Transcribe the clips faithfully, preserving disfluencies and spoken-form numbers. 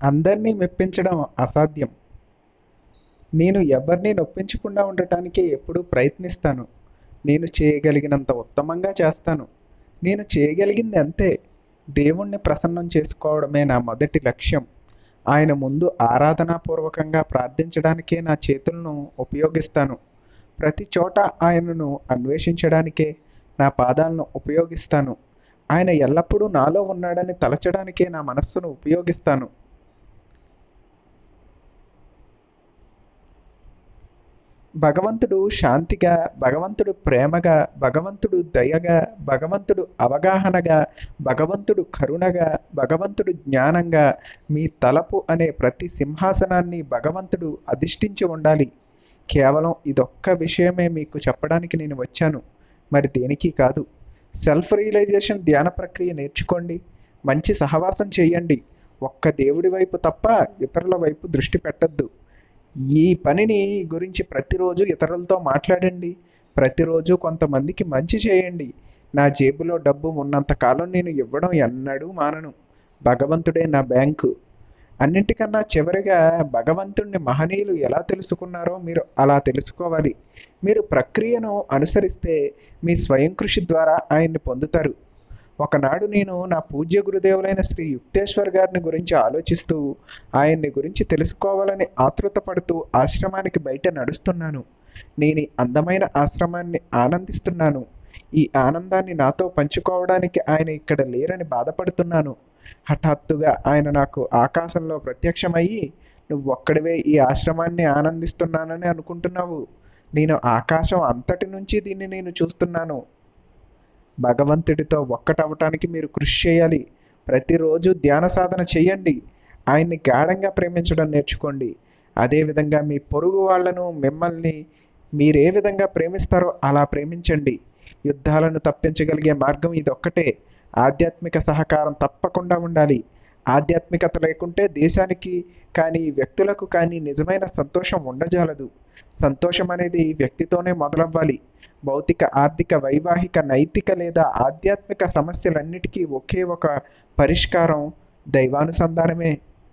అందరినీ మెప్పించడం అసాధ్యం. నేను ఎవరిని నొప్పించకుండా ఉండటానికే ఎప్పుడూ ప్రయత్నిస్తాను. నేను చేయగలిగినంత ఉత్తమంగా చేస్తాను. నేను చేయగలిగింది అంతే. దేవుణ్ణి ప్రసన్నం చేసుకోవడమే నా మొదటి లక్ష్యం. ఆయన ముందు ఆరాధనాపూర్వకంగా ప్రార్థించడానికే నా చేతులను ఉపయోగిస్తాను. ప్రతి చోట ఆయనను అన్వేషించడానికే నా పాదాలను ఉపయోగిస్తాను. ఆయన ఎల్లప్పుడూ నాలో ఉన్నాడని తలచడానికే నా మనస్సును ఉపయోగిస్తాను. భగవంతుడు శాంతిగా, భగవంతుడు ప్రేమగా, భగవంతుడు దయగా, భగవంతుడు అవగాహనగా, భగవంతుడు కరుణగా, భగవంతుడు జ్ఞానంగా, మీ తలపు అనే ప్రతి సింహాసనాన్ని భగవంతుడు అధిష్ఠించి ఉండాలి. కేవలం ఇదొక్క విషయమే మీకు చెప్పడానికి నేను వచ్చాను, మరి దేనికి కాదు. సెల్ఫ్ రియలైజేషన్ ధ్యాన ప్రక్రియ నేర్చుకోండి. మంచి సహవాసం చేయండి. ఒక్క దేవుడి వైపు తప్ప ఇతరుల వైపు దృష్టి పెట్టద్దు. ఈ పనిని గురించి ప్రతిరోజు ఇతరులతో మాట్లాడండి. ప్రతిరోజు కొంతమందికి మంచి చేయండి. నా జేబులో డబ్బు ఉన్నంత కాలం నేను ఇవ్వడం ఎన్నడూ మానను. భగవంతుడే నా బ్యాంకు. అన్నింటికన్నా చివరిగా భగవంతుణ్ణి మహనీయులు ఎలా తెలుసుకున్నారో మీరు అలా తెలుసుకోవాలి. మీరు ప్రక్రియను అనుసరిస్తే మీ స్వయం కృషి ద్వారా ఆయన్ని పొందుతారు. ఒకనాడు నేను నా పూజ్య గురుదేవులైన శ్రీ యుక్తేశ్వర్ గారిని గురించి ఆలోచిస్తూ ఆయన్ని గురించి తెలుసుకోవాలని ఆతృతపడుతూ ఆశ్రమానికి బయట నడుస్తున్నాను. నేను ఈ అందమైన ఆశ్రమాన్ని ఆనందిస్తున్నాను. ఈ ఆనందాన్ని నాతో పంచుకోవడానికి ఆయన ఇక్కడ లేరని బాధపడుతున్నాను. హఠాత్తుగా ఆయన నాకు ఆకాశంలో ప్రత్యక్షమయ్యి, నువ్వు ఒక్కడివే ఈ ఆశ్రమాన్ని ఆనందిస్తున్నానని అనుకుంటున్నావు. నేను ఆకాశం అంతటి నుంచి దీన్ని నేను చూస్తున్నాను. భగవంతుడితో ఒక్కటవటానికి మీరు కృషి చేయాలి. ప్రతిరోజు ధ్యాన సాధన చేయండి. ఆయన్ని గాఢంగా ప్రేమించడం నేర్చుకోండి. అదేవిధంగా మీ పొరుగు వాళ్లను మిమ్మల్ని మీరే విధంగా ప్రేమిస్తారో అలా ప్రేమించండి. యుద్ధాలను తప్పించగలిగే మార్గం ఇదొక్కటే. ఆధ్యాత్మిక సహకారం తప్పకుండా ఉండాలి. ఆధ్యాత్మికత లేకుంటే దేశానికి కానీ వ్యక్తులకు కానీ నిజమైన సంతోషం ఉండజాలదు. సంతోషం అనేది వ్యక్తితోనే మొదలవ్వాలి. భౌతిక, ఆర్థిక, వైవాహిక, నైతిక లేదా ఆధ్యాత్మిక సమస్యలన్నిటికీ ఒకే ఒక పరిష్కారం దైవానుసంధానమే.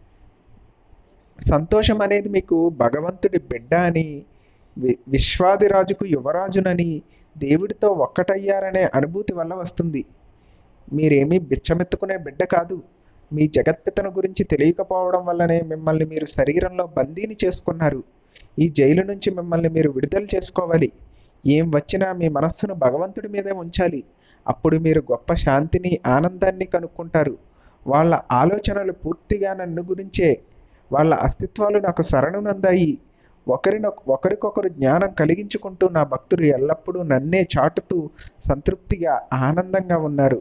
సంతోషం అనేది మీకు భగవంతుడి బిడ్డ అని, వి విశ్వాదిరాజుకు యువరాజునని, దేవుడితో ఒక్కటయ్యారనే అనుభూతి వల్ల వస్తుంది. మీరేమీ బిచ్చమెత్తుకునే బిడ్డ కాదు. మీ జగత్పితను గురించి తెలియకపోవడం వల్లనే మిమ్మల్ని మీరు శరీరంలో బందీని చేసుకున్నారు. ఈ జైలు నుంచి మిమ్మల్ని మీరు విడుదల చేసుకోవాలి. ఏం వచ్చినా మీ మనస్సును భగవంతుడి మీదే ఉంచాలి. అప్పుడు మీరు గొప్ప శాంతిని, ఆనందాన్ని కనుక్కుంటారు. వాళ్ళ ఆలోచనలు పూర్తిగా నన్ను గురించే. వాళ్ళ అస్తిత్వాలు నాకు శరణునందాయి. ఒకరినొ ఒకరికొకరు జ్ఞానం కలిగించుకుంటూ నా భక్తులు ఎల్లప్పుడూ నన్నే చాటుతూ సంతృప్తిగా, ఆనందంగా ఉన్నారు.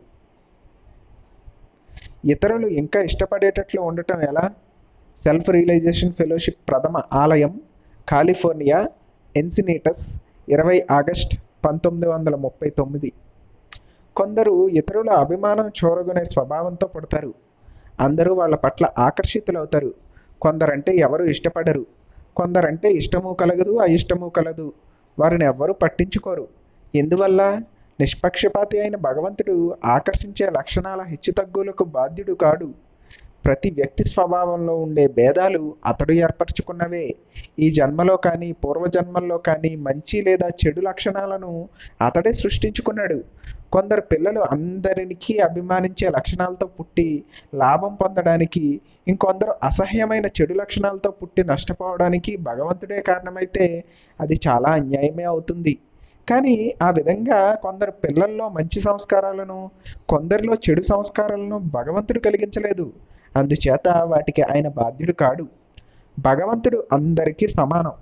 ఇతరులు ఇంకా ఇష్టపడేటట్లు ఉండటం ఎలా? సెల్ఫ్ రియలైజేషన్ ఫెలోషిప్ ప్రథమ ఆలయం, కాలిఫోర్నియా, ఎన్సినీటస్, ఇరవై ఆగస్ట్ పంతొమ్మిది వందల ముప్పై తొమ్మిది. కొందరు ఇతరుల అభిమానం చూరగొనే స్వభావంతో పుడతారు. అందరూ వాళ్ళ పట్ల ఆకర్షితులవుతారు. కొందరంటే ఎవరు ఇష్టపడరు. కొందరంటే ఇష్టము కలగదు, అయిష్టము కలదు. వారిని ఎవ్వరూ పట్టించుకోరు. ఎందువల్ల? నిష్పక్షపాతి అయిన భగవంతుడు ఆకర్షించే లక్షణాల హెచ్చుతగ్గులకు బాధ్యుడు కాడు. ప్రతి వ్యక్తి స్వభావంలో ఉండే భేదాలు అతడు ఏర్పరచుకున్నవే. ఈ జన్మలో కానీ పూర్వజన్మల్లో కానీ మంచి లేదా చెడు లక్షణాలను అతడే సృష్టించుకున్నాడు. కొందరు పిల్లలు అందరికీ అభిమానించే లక్షణాలతో పుట్టి లాభం పొందడానికి, ఇంకొందరు అసహ్యమైన చెడు లక్షణాలతో పుట్టి నష్టపోవడానికి భగవంతుడే కారణమైతే అది చాలా అన్యాయమే అవుతుంది. కానీ ఆ విధంగా కొందరు పిల్లల్లో మంచి సంస్కారాలను, కొందరిలో చెడు సంస్కారాలను భగవంతుడు కలిగించలేదు. అందుచేత వాటికి ఆయన బాధ్యుడు కాడు. భగవంతుడు అందరికీ సమానం.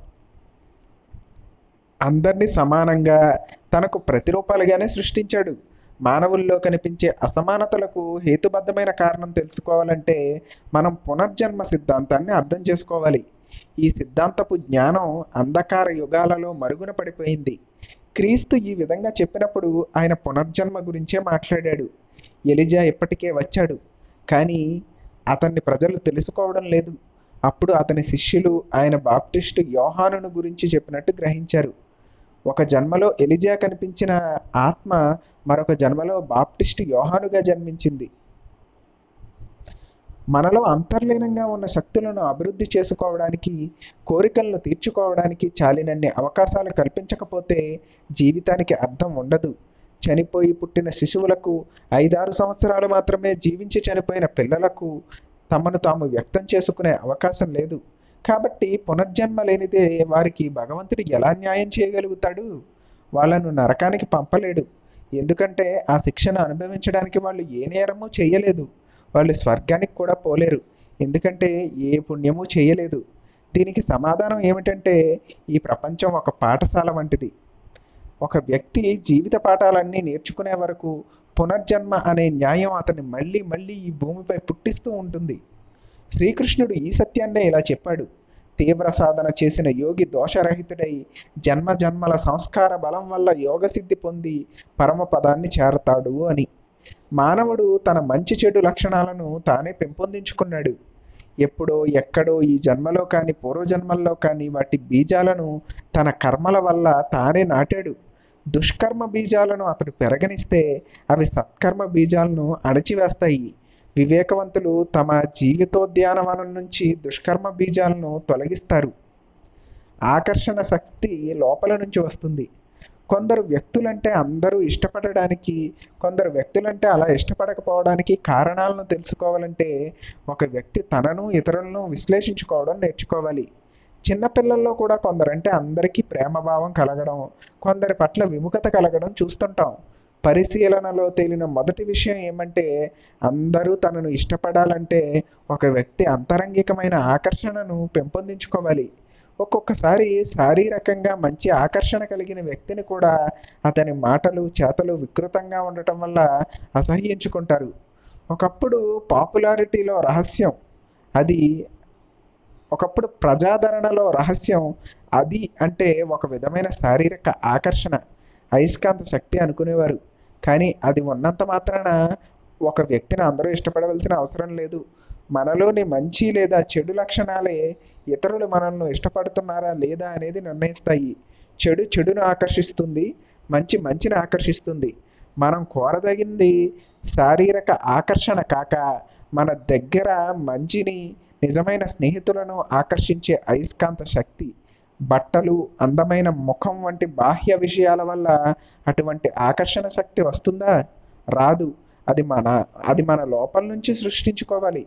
అందరినీ సమానంగా తనకు ప్రతిరూపాలుగానే సృష్టించాడు. మానవుల్లో కనిపించే అసమానతలకు హేతుబద్ధమైన కారణం తెలుసుకోవాలంటే మనం పునర్జన్మ సిద్ధాంతాన్ని అర్థం చేసుకోవాలి. ఈ సిద్ధాంతపు జ్ఞానం అంధకార యుగాలలో మరుగున పడిపోయింది. క్రీస్తు ఈ విధంగా చెప్పినప్పుడు ఆయన పునర్జన్మ గురించే మాట్లాడాడు. ఎలిజా ఇప్పటికే వచ్చాడు, కానీ అతన్ని ప్రజలు తెలుసుకోవడం లేదు. అప్పుడు అతని శిష్యులు ఆయన బాప్టిస్టు యోహానును గురించి చెప్పినట్టు గ్రహించారు. ఒక జన్మలో ఎలిజా కనిపించిన ఆత్మ మరొక జన్మలో బాప్టిస్టు యోహానుగా జన్మించింది. మనలో అంతర్లీనంగా ఉన్న శక్తులను అభివృద్ధి చేసుకోవడానికి, కోరికలను తీర్చుకోవడానికి చాలినన్ని అవకాశాలు కల్పించకపోతే జీవితానికి అర్థం ఉండదు. చనిపోయి పుట్టిన శిశువులకు, ఐదారు సంవత్సరాలు మాత్రమే జీవించి చనిపోయిన పిల్లలకు తమను తాము వ్యక్తం చేసుకునే అవకాశం లేదు. కాబట్టి పునర్జన్మ లేనిదే వారికి భగవంతుడు ఎలా న్యాయం చేయగలుగుతాడు? వాళ్ళను నరకానికి పంపలేడు. ఎందుకంటే ఆ శిక్షను అనుభవించడానికి వాళ్ళు ఏ నేరము చేయలేదు. వాళ్ళు స్వర్గానికి కూడా పోలేరు. ఎందుకంటే ఏ పుణ్యము చేయలేదు. దీనికి సమాధానం ఏమిటంటే ఈ ప్రపంచం ఒక పాఠశాల వంటిది. ఒక వ్యక్తి జీవిత పాఠాలన్నీ నేర్చుకునే వరకు పునర్జన్మ అనే న్యాయం అతన్ని మళ్ళీ మళ్ళీ ఈ భూమిపై పుట్టిస్తూ ఉంటుంది. శ్రీకృష్ణుడు ఈ సత్యాన్నే ఇలా చెప్పాడు. తీవ్ర సాధన చేసిన యోగి దోషరహితుడై జన్మ జన్మల సంస్కార బలం వల్ల యోగసిద్ధి పొంది పరమపదాన్ని చేరతాడు అని. మానవుడు తన మంచి చెడు లక్షణాలను తానే పెంపొందించుకున్నాడు. ఎప్పుడో ఎక్కడో ఈ జన్మలో కానీ పూర్వజన్మల్లో కానీ వాటి బీజాలను తన కర్మల వల్ల తానే నాటాడు. దుష్కర్మ బీజాలను అతడు పెరగనిస్తే అవి సత్కర్మ బీజాలను అణచివేస్తాయి. వివేకవంతులు తమ జీవితోద్యానవనం నుంచి దుష్కర్మ బీజాలను తొలగిస్తారు. ఆకర్షణ శక్తి లోపల నుంచి వస్తుంది. కొందరు వ్యక్తులంటే అందరూ ఇష్టపడడానికి, కొందరు వ్యక్తులంటే అలా ఇష్టపడకపోవడానికి కారణాలను తెలుసుకోవాలంటే ఒక వ్యక్తి తనను ఇతరులను విశ్లేషించుకోవడం నేర్చుకోవాలి. చిన్నపిల్లల్లో కూడా కొందరంటే అందరికీ ప్రేమభావం కలగడం, కొందరి పట్ల విముఖత కలగడం చూస్తుంటాం. పరిశీలనలో తేలిన మొదటి విషయం ఏమంటే అందరూ తనను ఇష్టపడాలంటే ఒక వ్యక్తి అంతరంగికమైన ఆకర్షణను పెంపొందించుకోవాలి. ఒక్కొక్కసారి శారీరకంగా మంచి ఆకర్షణ కలిగిన వ్యక్తిని కూడా అతని మాటలు చేతలు వికృతంగా ఉండటం వల్ల అసహ్యించుకుంటారు. ఒకప్పుడు పాపులారిటీలో రహస్యం అది ఒకప్పుడు ప్రజాదరణలో రహస్యం అది అంటే ఒక విధమైన శారీరక ఆకర్షణ, అయస్కాంత శక్తి అనుకునేవారు. కానీ అది ఉన్నంత మాత్రాన ఒక వ్యక్తిని అందరూ ఇష్టపడవలసిన అవసరం లేదు. మనలోని మంచి లేదా చెడు లక్షణాలే ఇతరులు మనల్ని ఇష్టపడుతున్నారా లేదా అనేది నిర్ణయిస్తాయి. చెడు చెడును ఆకర్షిస్తుంది, మంచి మంచిని ఆకర్షిస్తుంది. మనం కోరదగింది శారీరక ఆకర్షణ కాక మన దగ్గర మంచిని, నిజమైన స్నేహితులను ఆకర్షించే అయస్కాంత శక్తి. బట్టలు, అందమైన ముఖం వంటి బాహ్య విషయాల వల్ల అటువంటి ఆకర్షణ శక్తి వస్తుందా? రాదు. అది మన అది మన లోపల నుంచి సృష్టించుకోవాలి.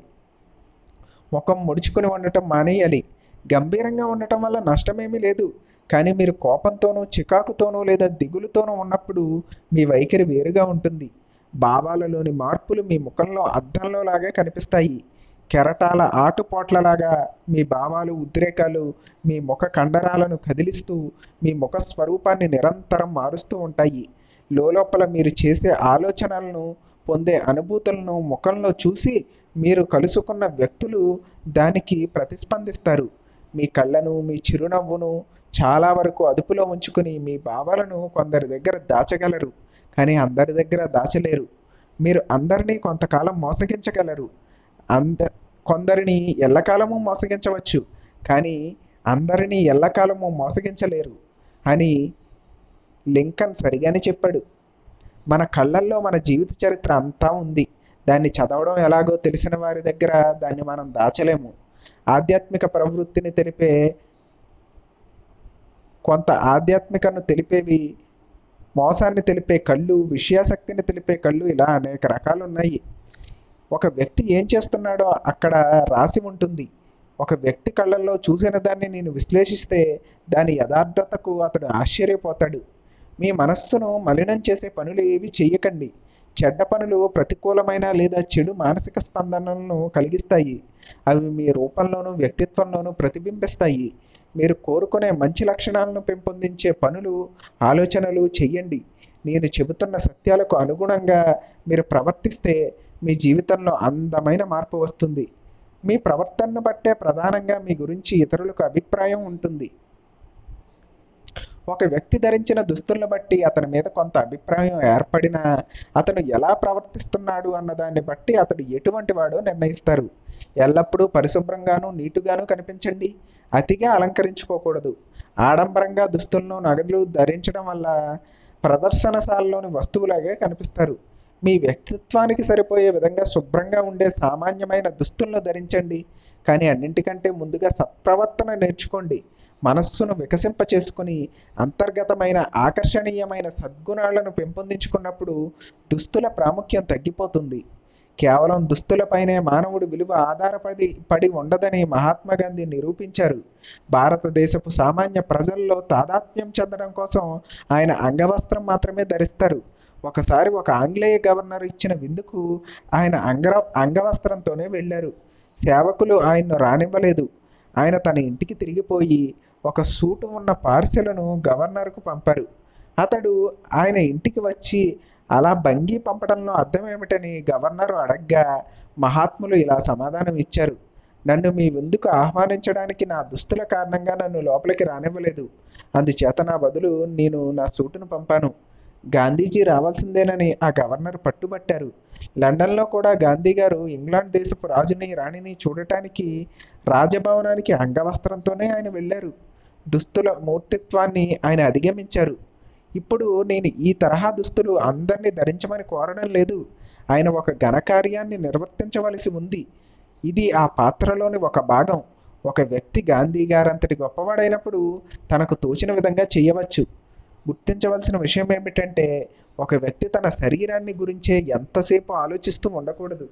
ముఖం ముడుచుకుని ఉండటం మానేయాలి. గంభీరంగా ఉండటం వల్ల నష్టమేమీ లేదు. కానీ మీరు కోపంతోనూ, చికాకుతోనూ లేదా దిగులుతోనూ ఉన్నప్పుడు మీ వైఖరి వేరుగా ఉంటుంది. భావాలలోని మార్పులు మీ ముఖంలో అద్దంలో లాగే కనిపిస్తాయి. కెరటాల ఆటుపోట్లలాగా మీ భావాలు, ఉద్రేకాలు మీ ముఖ కండరాలను కదిలిస్తూ మీ ముఖ స్వరూపాన్ని నిరంతరం మారుస్తూ ఉంటాయి. లోపల మీరు చేసే ఆలోచనలను, పొందే అనుభూతులను ముఖంలో చూసి మీరు కలుసుకున్న వ్యక్తులు దానికి ప్రతిస్పందిస్తారు. మీ కళ్ళను, మీ చిరునవ్వును చాలా వరకు అదుపులో ఉంచుకుని మీ భావాలను కొందరి దగ్గర దాచగలరు, కానీ అందరి దగ్గర దాచలేరు. మీరు అందరినీ కొంతకాలం మోసగించగలరు, అంద కొందరిని ఎల్లకాలము మోసగించవచ్చు, కానీ అందరినీ ఎల్లకాలము మోసగించలేరు అని లింకన్ సరిగానే చెప్పాడు. మన కళ్ళల్లో మన జీవిత చరిత్ర అంతా ఉంది. దాన్ని చదవడం ఎలాగో తెలిసిన వారి దగ్గర దాన్ని మనం దాచలేము. ఆధ్యాత్మిక ప్రవృత్తిని తెలిపే కొంత ఆధ్యాత్మికను తెలిపేవి, మోసాన్ని తెలిపే కళ్ళు, విషయాసక్తిని తెలిపే కళ్ళు, ఇలా అనేక రకాలు ఉన్నాయి. ఒక వ్యక్తి ఏం చేస్తున్నాడో అక్కడ రాసి ఉంటుంది. ఒక వ్యక్తి కళ్ళల్లో చూసిన దాన్ని నేను విశ్లేషిస్తే దాని యథార్థతకు అతడు ఆశ్చర్యపోతాడు. మీ మనస్సును మలినం చేసే పనులు ఏవి చెయ్యకండి. చెడ్డ పనులు ప్రతికూలమైన లేదా చెడు మానసిక స్పందనలను కలిగిస్తాయి. అవి మీ రూపంలోనూ వ్యక్తిత్వంలోనూ ప్రతిబింబిస్తాయి. మీరు కోరుకునే మంచి లక్షణాలను పెంపొందించే పనులు, ఆలోచనలు చెయ్యండి. నేను చెబుతున్న సత్యాలకు అనుగుణంగా మీరు ప్రవర్తిస్తే మీ జీవితంలో అందమైన మార్పు వస్తుంది. మీ ప్రవర్తనను బట్టే ప్రధానంగా మీ గురించి ఇతరులకు అభిప్రాయం ఉంటుంది. ఒక వ్యక్తి ధరించిన దుస్తులను బట్టి అతని మీద కొంత అభిప్రాయం ఏర్పడినా అతను ఎలా ప్రవర్తిస్తున్నాడు అన్నదాన్ని బట్టి అతడు ఎటువంటి వాడో నిర్ణయిస్తారు. ఎల్లప్పుడూ పరిశుభ్రంగాను, నీటుగాను కనిపించండి. అతిగా అలంకరించుకోకూడదు. ఆడంబరంగా దుస్తులను, నగలు ధరించడం వల్ల ప్రదర్శనశాలలోని వస్తువులాగే కనిపిస్తారు. మీ వ్యక్తిత్వానికి సరిపోయే విధంగా శుభ్రంగా ఉండే సామాన్యమైన దుస్తులను ధరించండి. కానీ అన్నింటికంటే ముందుగా సత్ప్రవర్తన నేర్చుకోండి. మనస్సును వికసింప చేసుకుని అంతర్గతమైన ఆకర్షణీయమైన సద్గుణాలను పెంపొందించుకున్నప్పుడు దుస్తుల ప్రాముఖ్యం తగ్గిపోతుంది. కేవలం దుస్తులపైనే మానవుడి విలువ ఆధారపడి పడి ఉండదని మహాత్మా గాంధీ నిరూపించారు. భారతదేశపు సామాన్య ప్రజల్లో తాదాత్మ్యం చెందడం కోసం ఆయన అంగవస్త్రం మాత్రమే ధరిస్తారు. ఒకసారి ఒక ఆంగ్లేయ గవర్నర్ ఇచ్చిన విందుకు ఆయన అంగ అంగవస్త్రంతోనే వెళ్ళారు. సేవకులు ఆయన్ను రానివ్వలేదు. ఆయన తన ఇంటికి తిరిగిపోయి ఒక సూటు ఉన్న పార్సెలను గవర్నర్కు పంపారు. అతడు ఆయన ఇంటికి వచ్చి అలా భంగి పంపడంలో అర్థం ఏమిటని గవర్నర్ అడగ్గా మహాత్ములు ఇలా సమాధానం ఇచ్చారు: నన్ను మీ విందుకు ఆహ్వానించడానికి నా దుస్తుల కారణంగా నన్ను లోపలికి రానివ్వలేదు. అందుచేత నా బదులు నేను నా సూటును పంపాను. గాంధీజీ రావాల్సిందేనని ఆ గవర్నర్ పట్టుబట్టారు. లండన్లో కూడా గాంధీ గారు ఇంగ్లాండ్ దేశపు రాజుని రాణిని చూడటానికి రాజభవనానికి అంగవస్త్రంతోనే ఆయన వెళ్ళారు. దుస్తుల మూర్తిత్వాన్ని ఆయన అధిగమించారు. ఇప్పుడు నేను ఈ తరహా దుస్తులు అందరినీ ధరించమని కోరడం లేదు. ఆయన ఒక ఘనకార్యాన్ని నిర్వర్తించవలసి ఉంది. ఇది ఆ పాత్రలోని ఒక భాగం. ఒక వ్యక్తి గాంధీ గారంతటి గొప్పవాడైనప్పుడు తనకు తోచిన విధంగా చేయవచ్చు. గుర్తించవలసిన విషయం ఏమిటంటే ఒక వ్యక్తి తన శరీరాన్ని గురించే ఎంతసేపు ఆలోచిస్తూ ఉండకూడదు.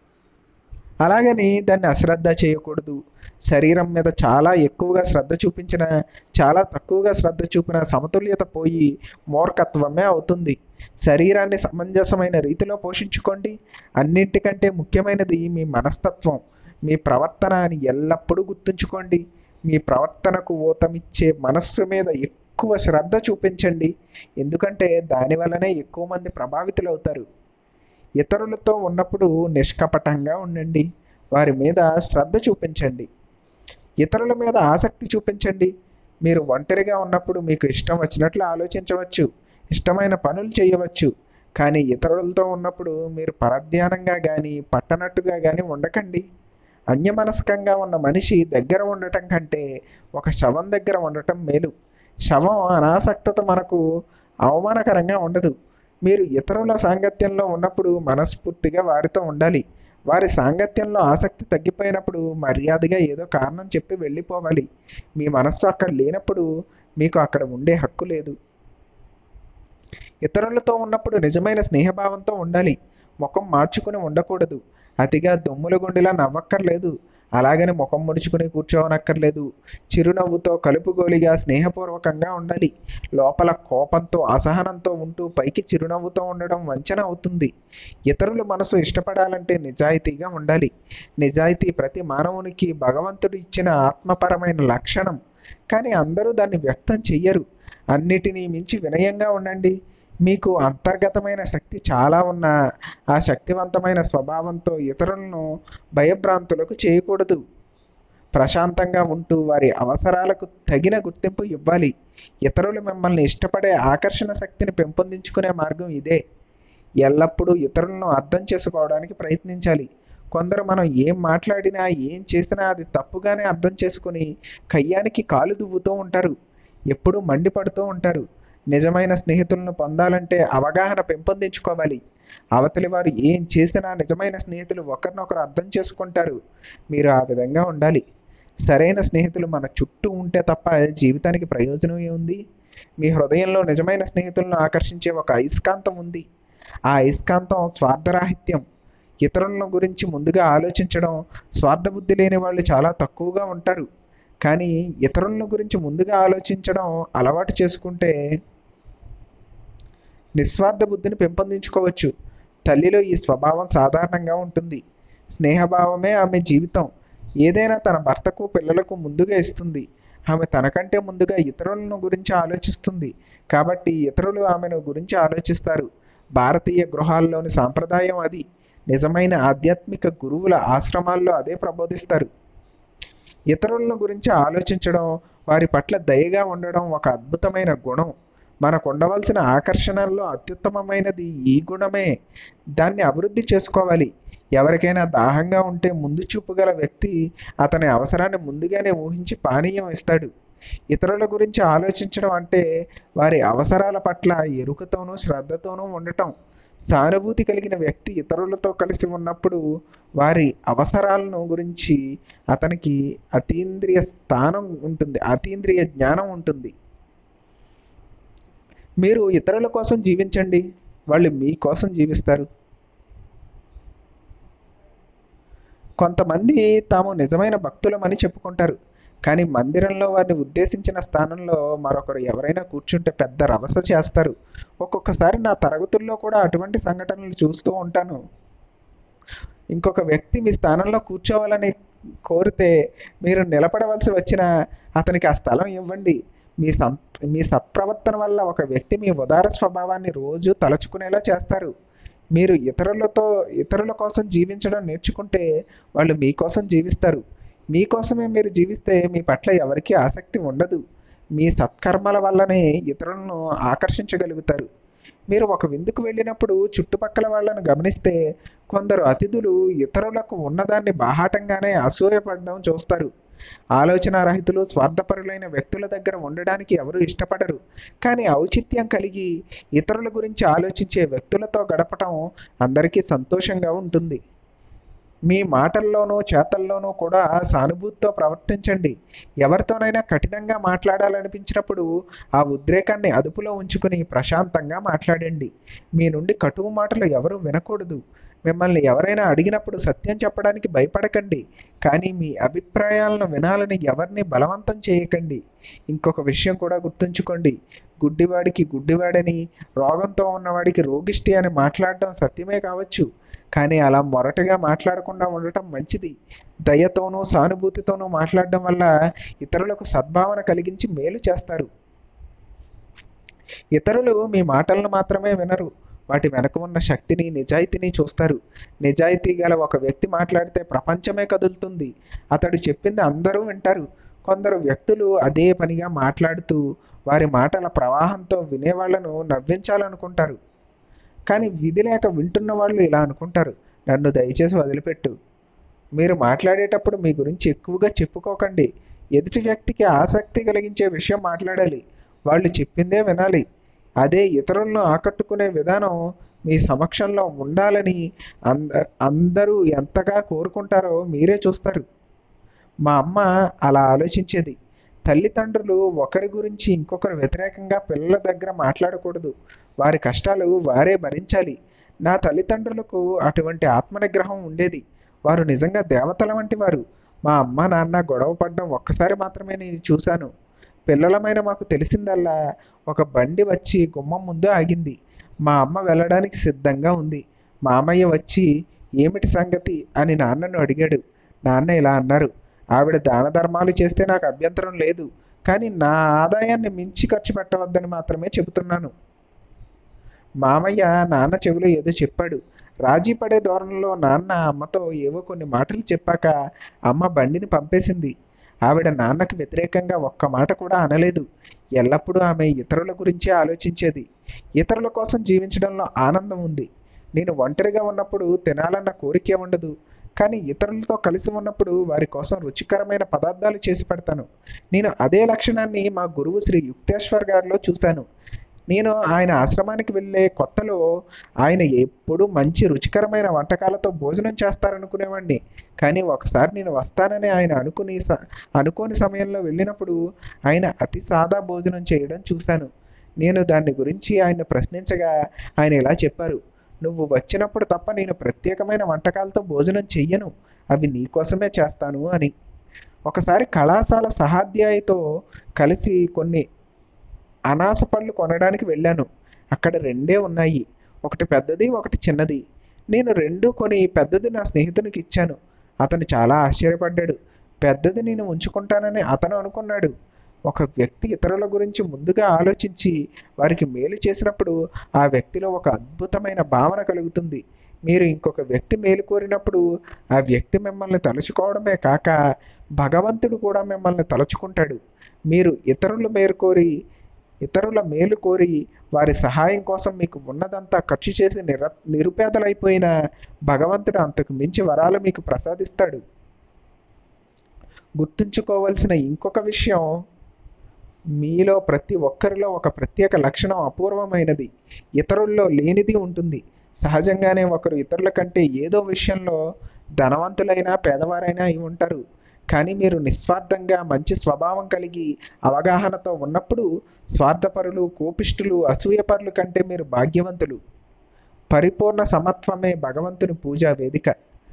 అలాగని దాన్ని అశ్రద్ధ చేయకూడదు. శరీరం మీద చాలా ఎక్కువగా శ్రద్ధ చూపించిన, చాలా తక్కువగా శ్రద్ధ చూపిన సమతుల్యత పోయి మూర్ఖత్వమే అవుతుంది. శరీరాన్ని సమంజసమైన రీతిలో పోషించుకోండి. అన్నింటికంటే ముఖ్యమైనది మీ మనస్తత్వం, మీ ప్రవర్తన అని ఎల్లప్పుడూ గుర్తుంచుకోండి. మీ ప్రవర్తనకు ఊతమిచ్చే మనస్సు మీద ఎక్కువ శ్రద్ధ చూపించండి. ఎందుకంటే దానివల్లనే ఎక్కువ మంది ప్రభావితులవుతారు. ఇతరులతో ఉన్నప్పుడు నిష్కపటంగా ఉండండి. వారి మీద శ్రద్ధ చూపించండి. ఇతరుల మీద ఆసక్తి చూపించండి. మీరు ఒంటరిగా ఉన్నప్పుడు మీకు ఇష్టం వచ్చినట్లు ఆలోచించవచ్చు, ఇష్టమైన పనులు చేయవచ్చు. కానీ ఇతరులతో ఉన్నప్పుడు మీరు పరధ్యానంగా కానీ పట్టనట్టుగా కానీ ఉండకండి. అన్యమనస్కంగా ఉన్న మనిషి దగ్గర ఉండటం కంటే ఒక శవం దగ్గర ఉండటం మేలు. శవం అనాసక్తత మనకు అవమానకరంగా ఉండదు. మీరు ఇతరుల సాంగత్యంలో ఉన్నప్పుడు మనస్ఫూర్తిగా వారితో ఉండాలి. వారి సాంగత్యంలో ఆసక్తి తగ్గిపోయినప్పుడు మర్యాదగా ఏదో కారణం చెప్పి వెళ్ళిపోవాలి. మీ మనస్సు అక్కడ లేనప్పుడు మీకు అక్కడ ఉండే హక్కు లేదు. ఇతరులతో ఉన్నప్పుడు నిజమైన స్నేహభావంతో ఉండాలి. ముఖం మార్చుకుని ఉండకూడదు. అతిగా దొమ్ముల గుండిలా నవ్వక్కర్లేదు. అలాగని ముఖం ముడుచుకుని కూర్చోవనక్కర్లేదు. చిరునవ్వుతో కలుపుగోలిగా స్నేహపూర్వకంగా ఉండాలి. లోపల కోపంతో అసహనంతో ఉంటూ పైకి చిరునవ్వుతో ఉండడం వంచన అవుతుంది. ఇతరుల మనసు ఇష్టపడాలంటే నిజాయితీగా ఉండాలి. నిజాయితీ ప్రతి మానవునికి భగవంతుడు ఇచ్చిన ఆత్మపరమైన లక్షణం. కానీ అందరూ దాన్ని వ్యక్తం చెయ్యరు. అన్నిటినీ మించి వినయంగా ఉండండి. మీకు అంతర్గతమైన శక్తి చాలా ఉన్నా ఆ శక్తివంతమైన స్వభావంతో ఇతరులను భయభ్రాంతులకు చేయకూడదు. ప్రశాంతంగా ఉంటూ వారి అవసరాలకు తగిన గుర్తింపు ఇవ్వాలి. ఇతరులు మిమ్మల్ని ఇష్టపడే ఆకర్షణ శక్తిని పెంపొందించుకునే మార్గం ఇదే. ఎల్లప్పుడూ ఇతరులను అర్థం చేసుకోవడానికి ప్రయత్నించాలి. కొందరు మనం ఏం మాట్లాడినా ఏం చేసినా అది తప్పుగానే అర్థం చేసుకుని కయ్యానికి కాలు దువ్వుతూ ఉంటారు. ఎప్పుడూ మండిపడుతూ ఉంటారు. నిజమైన స్నేహితులను పొందాలంటే అవగాహన పెంపొందించుకోవాలి. అవతలి వారు ఏం చేసినా నిజమైన స్నేహితులు ఒకరినొకరు అర్థం చేసుకుంటారు. మీరు ఆ విధంగా ఉండాలి. సరైన స్నేహితులు మన చుట్టూ ఉంటే తప్ప జీవితానికి ప్రయోజనం ఏముంది? మీ హృదయంలో నిజమైన స్నేహితులను ఆకర్షించే ఒక అయస్కాంతం ఉంది. ఆ అయస్కాంతం స్వార్థరాహిత్యం. ఇతరుల గురించి ముందుగా ఆలోచించడం. స్వార్థబుద్ధి లేని వాళ్ళు చాలా తక్కువగా ఉంటారు. కానీ ఇతరుల గురించి ముందుగా ఆలోచించడం అలవాటు చేసుకుంటే నిస్వార్థ బుద్ధిని పెంపొందించుకోవచ్చు. తల్లిలో ఈ స్వభావం సాధారణంగా ఉంటుంది. స్నేహభావమే ఆమె జీవితం. ఏదైనా తన భర్తకు పిల్లలకు ముందుగా ఇస్తుంది. ఆమె తనకంటే ముందుగా ఇతరులను గురించి ఆలోచిస్తుంది. కాబట్టి ఇతరులు ఆమెను గురించి ఆలోచిస్తారు. భారతీయ గృహాల్లోని సాంప్రదాయం అది. నిజమైన ఆధ్యాత్మిక గురువుల ఆశ్రమాల్లో అదే ప్రబోధిస్తారు. ఇతరులను గురించి ఆలోచించడం, వారి పట్ల దయగా ఉండడం ఒక అద్భుతమైన గుణం. మనకు ఉండవలసిన ఆకర్షణల్లో అత్యుత్తమమైనది ఈ గుణమే. దాన్ని అభివృద్ధి చేసుకోవాలి. ఎవరికైనా దాహంగా ఉంటే ముందు చూపు గల వ్యక్తి అతని అవసరాన్ని ముందుగానే ఊహించి పానీయం ఇస్తాడు. ఇతరుల గురించి ఆలోచించడం అంటే వారి అవసరాల పట్ల ఎరుకతోనూ శ్రద్ధతోనూ ఉండటం. సానుభూతి కలిగిన వ్యక్తి ఇతరులతో కలిసి ఉన్నప్పుడు వారి అవసరాలను గురించి అతనికి అతీంద్రియ స్థానం ఉంటుంది, అతీంద్రియ జ్ఞానం ఉంటుంది. మీరు ఇతరుల కోసం జీవించండి, వాళ్ళు మీకోసం జీవిస్తారు. కొంతమంది తాము నిజమైన భక్తులమని చెప్పుకుంటారు, కానీ మందిరంలో వారిని ఉద్దేశించిన స్థానంలో మరొకరు ఎవరైనా కూర్చుంటే పెద్ద రభస చేస్తారు. ఒక్కొక్కసారి నా తరగతుల్లో కూడా అటువంటి సంఘటనలు చూస్తూ ఉంటాను. ఇంకొక వ్యక్తి మీ స్థానంలో కూర్చోవాలని కోరితే మీరు నిలబడవలసి వచ్చినా అతనికి ఆ స్థలం ఇవ్వండి. మీ సం మీ సత్ప్రవర్తన వల్ల ఒక వ్యక్తి మీ ఉదార స్వభావాన్ని రోజు తలుచుకునేలా చేస్తారు. మీరు ఇతరులతో ఇతరుల కోసం జీవించడం నేర్చుకుంటే వాళ్ళు మీకోసం జీవిస్తారు. మీకోసమే మీరు జీవిస్తే మీ పట్ల ఎవరికీ ఆసక్తి ఉండదు. మీ సత్కర్మల వల్లనే ఇతరులను ఆకర్షించగలుగుతారు. మీరు ఒక విందుకు వెళ్ళినప్పుడు చుట్టుపక్కల వాళ్ళను గమనిస్తే కొందరు అతిథులు ఇతరులకు ఉన్నదాన్ని బాహాటంగానే అసూయపడడం చూస్తారు. ఆలోచనారహితులు, స్వార్థపరులైన వ్యక్తుల దగ్గర ఉండడానికి ఎవరు ఇష్టపడరు. కానీ ఔచిత్యం కలిగి ఇతరుల గురించి ఆలోచించే వ్యక్తులతో గడపటం అందరికీ సంతోషంగా ఉంటుంది. మీ మాటల్లోనూ చేతల్లోనూ కూడా సానుభూతితో ప్రవర్తించండి. ఎవరితోనైనా కఠినంగా మాట్లాడాలనిపించినప్పుడు ఆ ఉద్రేకాన్ని అదుపులో ఉంచుకుని ప్రశాంతంగా మాట్లాడండి. మీ నుండి కటువు మాటలు ఎవరూ వినకూడదు. మిమ్మల్ని ఎవరైనా అడిగినప్పుడు సత్యం చెప్పడానికి భయపడకండి, కానీ మీ అభిప్రాయాలను వినాలని ఎవరిని బలవంతం చేయకండి. ఇంకొక విషయం కూడా గుర్తుంచుకోండి, గుడ్డివాడికి గుడ్డివాడని, రోగంతో ఉన్నవాడికి రోగిష్టి అని మాట్లాడడం సత్యమే కావచ్చు, కానీ అలా మొరటుగా మాట్లాడకుండా ఉండటం మంచిది. దయతోనూ సానుభూతితోనూ మాట్లాడడం వల్ల ఇతరులకు సద్భావన కలిగించి మేలు చేస్తారు. ఇతరులు మీ మాటలను మాత్రమే వినరు, వాటి వెనక ఉన్న శక్తిని, నిజాయితీని చూస్తారు. నిజాయితీ గల ఒక వ్యక్తి మాట్లాడితే ప్రపంచమే కదులుతుంది. అతడు చెప్పింది అందరూ వింటారు. కొందరు వ్యక్తులు అదే పనిగా మాట్లాడుతూ వారి మాటల ప్రవాహంతో వినేవాళ్లను నవ్వించాలనుకుంటారు. కానీ విధి లేక వింటున్న వాళ్ళు ఇలా అనుకుంటారు, నన్ను దయచేసి వదిలిపెట్టు. మీరు మాట్లాడేటప్పుడు మీ గురించి ఎక్కువగా చెప్పుకోకండి. ఎదుటి వ్యక్తికి ఆసక్తి కలిగించే విషయం మాట్లాడాలి, వాళ్ళు చెప్పిందే వినాలి. అదే ఇతరులను ఆకట్టుకునే విధానం మీ సమక్షంలో ఉండాలని అంద అందరూ ఎంతగా కోరుకుంటారో మీరే చూస్తారు. మా అమ్మ అలా ఆలోచించేది. తల్లిదండ్రులు ఒకరి గురించి ఇంకొకరు వ్యతిరేకంగా పిల్లల దగ్గర మాట్లాడకూడదు. వారి కష్టాలు వారే భరించాలి. నా తల్లిదండ్రులకు అటువంటి ఆత్మనిగ్రహం ఉండేది. వారు నిజంగా దేవతల వంటి వారు. మా అమ్మ నాన్న గొడవ పడడం ఒక్కసారి మాత్రమే నేను చూశాను. పిల్లలమైన మాకు తెలిసిందల్లా ఒక బండి వచ్చి గుమ్మం ముందు ఆగింది. మా అమ్మ వెళ్ళడానికి సిద్ధంగా ఉంది. మామయ్య వచ్చి ఏమిటి సంగతి అని నాన్నను అడిగాడు. నాన్న ఇలా అన్నారు, ఆవిడ దాన ధర్మాలు చేస్తే నాకు అభ్యంతరం లేదు, కానీ నా ఆదాయాన్ని మించి ఖర్చు పెట్టవద్దని మాత్రమే చెబుతున్నాను. మామయ్య నాన్న చెవిలో ఏదో చెప్పాడు. రాజీ పడే ధోరణిలో నాన్న అమ్మతో ఏవో కొన్ని మాటలు చెప్పాక అమ్మ బండిని పంపేసింది. ఆవిడ నాన్నకు వ్యతిరేకంగా ఒక్క మాట కూడా అనలేదు. ఎల్లప్పుడూ ఆమె ఇతరుల గురించే ఆలోచించేది. ఇతరుల కోసం జీవించడంలో ఆనందం ఉంది. నేను ఒంటరిగా ఉన్నప్పుడు తినాలన్న కోరికే ఉండదు, కానీ ఇతరులతో కలిసి ఉన్నప్పుడు వారి కోసం రుచికరమైన పదార్థాలు చేసి పెడతాను. నేను అదే లక్షణాన్ని మా గురువు శ్రీ యుక్తేశ్వర్ గారిలో చూశాను. నేను ఆయన ఆశ్రమానికి వెళ్ళే కొత్తలో ఆయన ఎప్పుడూ మంచి రుచికరమైన వంటకాలతో భోజనం చేస్తారనుకునేవాడిని. కానీ ఒకసారి నేను వస్తానని ఆయన అనుకుని స అనుకోని సమయంలో వెళ్ళినప్పుడు ఆయన అతి సాదా భోజనం చేయడం చూశాను. నేను దాన్ని గురించి ఆయన ప్రశ్నించగా ఆయన ఇలా చెప్పారు, నువ్వు వచ్చినప్పుడు తప్ప నేను ప్రత్యేకమైన వంటకాలతో భోజనం చెయ్యను, అవి నీకోసమే చేస్తాను అని. ఒకసారి కళాశాల సహాధ్యాయుతో కలిసి కొన్ని అనాస పళ్ళు కొనడానికి వెళ్ళాను. అక్కడ రెండే ఉన్నాయి, ఒకటి పెద్దది, ఒకటి చిన్నది. నేను రెండు కొని పెద్దది నా స్నేహితునికి ఇచ్చాను. అతను చాలా ఆశ్చర్యపడ్డాడు. పెద్దది నేను ఉంచుకుంటానని అతను అనుకున్నాడు. ఒక వ్యక్తి ఇతరుల గురించి ముందుగా ఆలోచించి వారికి మేలు చేసినప్పుడు ఆ వ్యక్తిలో ఒక అద్భుతమైన భావన కలుగుతుంది. మీరు ఇంకొక వ్యక్తి మేలు కోరినప్పుడు ఆ వ్యక్తి మిమ్మల్ని తలుచుకోవడమే కాక భగవంతుడు కూడా మిమ్మల్ని తలుచుకుంటాడు. మీరు ఇతరులు మేలు కోరి ఇతరుల మేలు కోరి వారి సహాయం కోసం మీకు ఉన్నదంతా ఖర్చు చేసి నిర నిరుపేదలైపోయిన భగవంతుడు అంతకు మించి వరాలు మీకు ప్రసాదిస్తాడు. గుర్తుంచుకోవాల్సిన ఇంకొక విషయం, మీలో ప్రతి ఒక్కరిలో ఒక ప్రత్యేక లక్షణం అపూర్వమైనది, ఇతరుల్లో లేనిది ఉంటుంది. సహజంగానే ఒకరు ఇతరుల కంటే ఏదో విషయంలో ధనవంతులైనా పేదవారైనా అయి ఉంటారు. కానీ మీరు నిస్వార్థంగా మంచి స్వభావం కలిగి అవగాహనతో ఉన్నప్పుడు స్వార్థపరులు, కోపిష్ఠులు, అసూయపరులు కంటే మీరు భాగ్యవంతులు. పరిపూర్ణ సమత్వమే భగవంతుని పూజా వేదిక.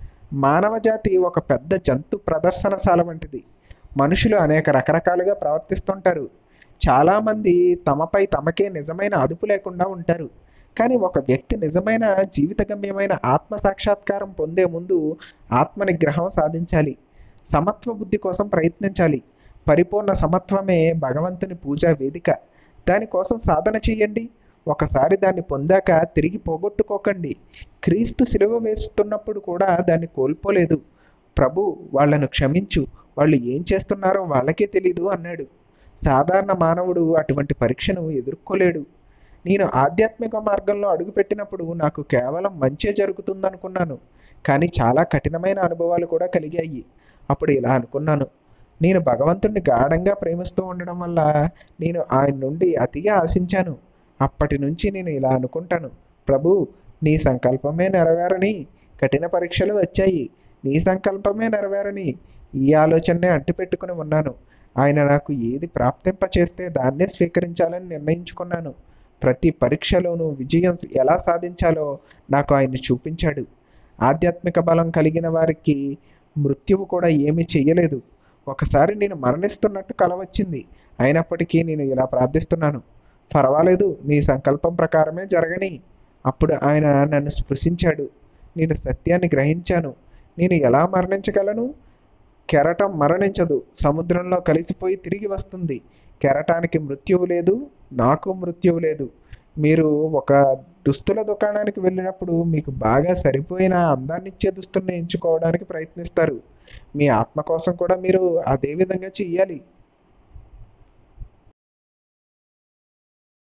మానవజాతి ఒక పెద్ద జంతు ప్రదర్శనశాల వంటిది. మనుషులు అనేక రకరకాలుగా ప్రవర్తిస్తుంటారు. చాలామంది తమపై తమకే నిజమైన అదుపు లేకుండా ఉంటారు. కానీ ఒక వ్యక్తి నిజమైన జీవితగమ్యమైన ఆత్మ సాక్షాత్కారం పొందే ముందు ఆత్మ నిగ్రహం సాధించాలి. సమత్వ బుద్ధి కోసం ప్రయత్నించాలి. పరిపూర్ణ సమత్వమే భగవంతుని పూజా వేదిక. దానికోసం సాధన చేయండి. ఒకసారి దాన్ని పొందాక తిరిగి పోగొట్టుకోకండి. క్రీస్తు సిలువ వేస్తున్నప్పుడు కూడా దాన్ని కోల్పోలేదు. ప్రభు, వాళ్ళను క్షమించు, వాళ్ళు ఏం చేస్తున్నారో వాళ్ళకే తెలీదు అన్నాడు. సాధారణ మానవుడు అటువంటి పరీక్షను ఎదుర్కోలేడు. నేను ఆధ్యాత్మిక మార్గంలో అడుగుపెట్టినప్పుడు నాకు కేవలం మంచే జరుగుతుందనుకున్నాను. కానీ చాలా కఠినమైన అనుభవాలు కూడా కలిగాయి. అప్పుడు ఇలా అనుకున్నాను, నేను భగవంతుడిని గాఢంగా ప్రేమిస్తూ ఉండడం వల్ల నేను ఆయన నుండి అతిగా ఆశించాను. అప్పటి నుంచి నేను ఇలా అనుకుంటాను, ప్రభు, నీ సంకల్పమే నెరవేరని కఠిన పరీక్షలు వచ్చాయి. నీ సంకల్పమే నెరవేరని ఈ ఆలోచననే అంటిపెట్టుకుని ఉన్నాను. ఆయన నాకు ఏది ప్రాప్తింప చేస్తే దాన్నే స్వీకరించాలని నిర్ణయించుకున్నాను. ప్రతి పరీక్షలోనూ విజయం ఎలా సాధించాలో నాకు ఆయన చూపించాడు. ఆధ్యాత్మిక బలం కలిగిన వారికి మృత్యువు కూడా ఏమీ చెయ్యలేదు. ఒకసారి నేను మరణిస్తున్నట్టు కల వచ్చింది. అయినప్పటికీ నేను ఇలా ప్రార్థిస్తున్నాను, పర్వాలేదు, నీ సంకల్పం ప్రకారమే జరగని. అప్పుడు ఆయన నన్ను స్పృశించాడు. నేను సత్యాన్ని గ్రహించాను. నేను ఎలా మరణించగలను? కెరటం మరణించదు, సముద్రంలో కలిసిపోయి తిరిగి వస్తుంది. కెరటానికి మృత్యువు లేదు, నాకు మృత్యువు లేదు. మీరు ఒక దుస్తుల దుకాణానికి వెళ్ళినప్పుడు మీకు బాగా సరిపోయిన అందాన్నిచ్చే దుస్తుల్ని ఎంచుకోవడానికి ప్రయత్నిస్తారు. మీ ఆత్మ కోసం కూడా మీరు అదే విధంగా చెయ్యాలి.